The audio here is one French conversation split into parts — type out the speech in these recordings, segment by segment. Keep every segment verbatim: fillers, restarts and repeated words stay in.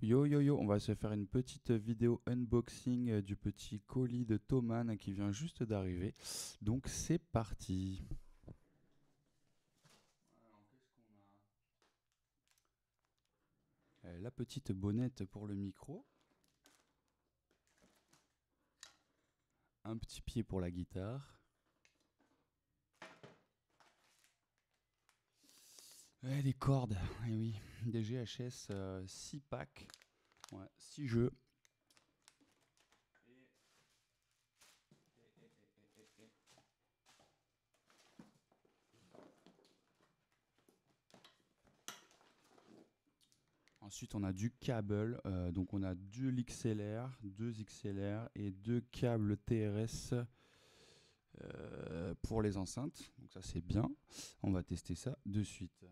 Yo yo yo, on va se faire une petite vidéo unboxing euh, du petit colis de Thomann qui vient juste d'arriver. Donc c'est parti. Alors, qu'est-ce qu'on a Euh, La petite bonnette pour le micro. Un petit pied pour la guitare. Ouais, des cordes, eh oui, des G H S six packs, ouais, six jeux. Ensuite, on a du câble, euh, donc on a deux X L R, deux X L R et deux câbles T R S euh, pour les enceintes. Donc ça c'est bien. On va tester ça de suite.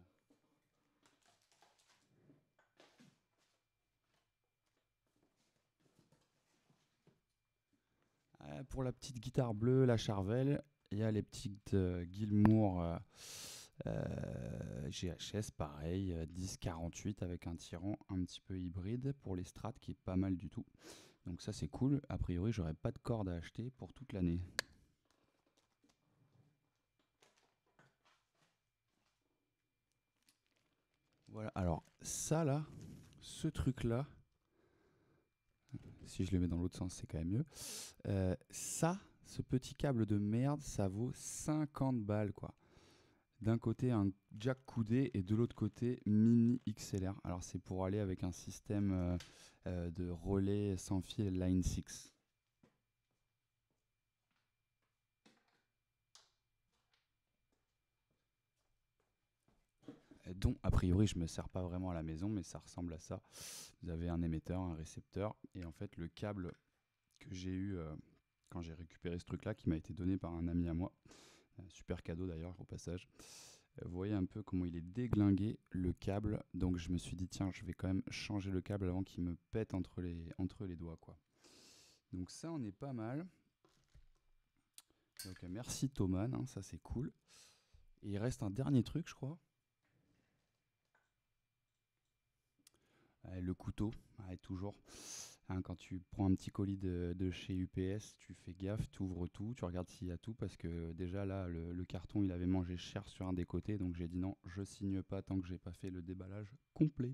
Euh, pour la petite guitare bleue, la Charvel, il y a les petites euh, Gilmour euh, euh, G H S, pareil, euh, dix quarante-huit avec un tirant un petit peu hybride pour les strats qui est pas mal du tout. Donc ça c'est cool. A priori, j'aurai pas de corde à acheter pour toute l'année. Voilà, alors ça là, ce truc là, si je le mets dans l'autre sens c'est quand même mieux, euh, ça, ce petit câble de merde, ça vaut cinquante balles quoi. D'un côté un jack coudé et de l'autre côté mini X L R. Alors c'est pour aller avec un système euh, euh, de relais sans fil Line six. Dont a priori je me sers pas vraiment à la maison, mais ça ressemble à ça. Vous avez un émetteur, un récepteur et en fait le câble que j'ai eu euh, quand j'ai récupéré ce truc là qui m'a été donné par un ami à moi, euh, super cadeau d'ailleurs au passage. Euh, vous voyez un peu comment il est déglingué le câble, donc je me suis dit tiens je vais quand même changer le câble avant qu'il me pète entre les, entre les doigts quoi. Donc ça on est pas mal. Donc merci Thomann, hein, ça c'est cool. Et il reste un dernier truc je crois. Le couteau, ouais, toujours. Hein, quand tu prends un petit colis de, de chez U P S, tu fais gaffe, tu ouvres tout, tu regardes s'il y a tout, parce que déjà là, le, le carton, il avait mangé cher sur un des côtés, donc j'ai dit non, je signe pas tant que j'ai pas fait le déballage complet.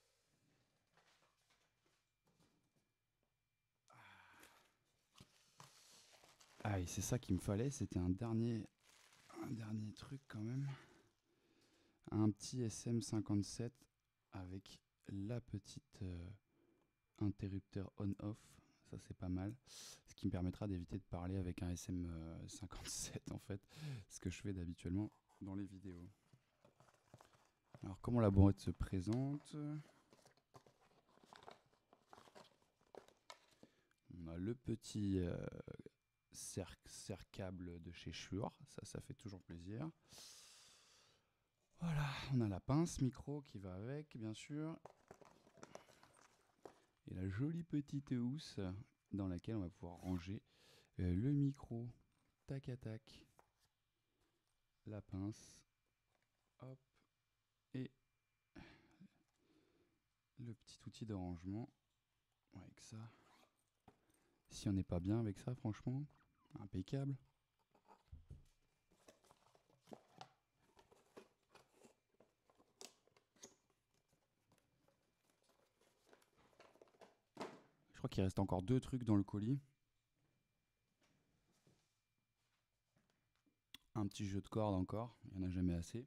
Ah oui, c'est ça qu'il me fallait, c'était un dernier, un dernier truc quand même. Un petit S M cinquante-sept avec la petite euh, interrupteur on-off. Ça c'est pas mal, ce qui me permettra d'éviter de parler avec un S M cinquante-sept en fait, ce que je fais d'habituellement dans les vidéos. Alors comment la boîte se présente? On a le petit euh, serre-câble de chez Shure, ça ça fait toujours plaisir. Voilà, on a la pince micro qui va avec bien sûr. Et la jolie petite housse dans laquelle on va pouvoir ranger euh, le micro, tac à tac, la pince, hop, et le petit outil de rangement. Avec ça, si on n'est pas bien avec ça, franchement, impeccable. Je crois qu'il reste encore deux trucs dans le colis. Un petit jeu de cordes encore, il n'y en a jamais assez.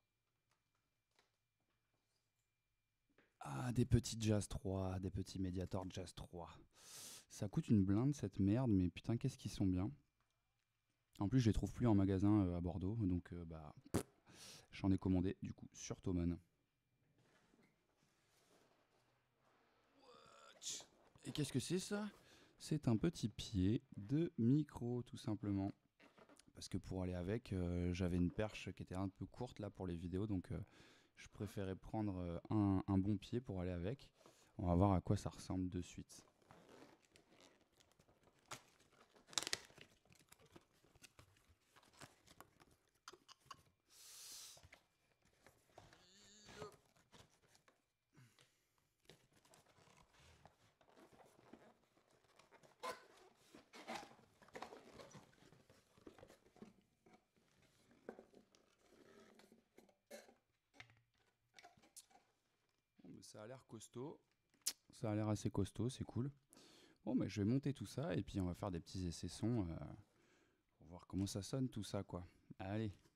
Ah, des petits Jazz trois, des petits Mediator Jazz trois. Ça coûte une blinde cette merde, mais putain, qu'est-ce qu'ils sont bien. En plus, je les trouve plus en magasin euh, à Bordeaux, donc euh, bah, j'en ai commandé du coup sur Thomann. Et qu'est-ce que c'est ça? C'est un petit pied de micro tout simplement. Parce que pour aller avec, euh, j'avais une perche qui était un peu courte là pour les vidéos, donc euh, je préférais prendre euh, un, un bon pied pour aller avec. On va voir à quoi ça ressemble de suite. ça a l'air costaud. Ça a l'air assez costaud, c'est cool. Bon, bah, je vais monter tout ça et puis on va faire des petits essais sons euh, pour voir comment ça sonne tout ça, quoi. Allez.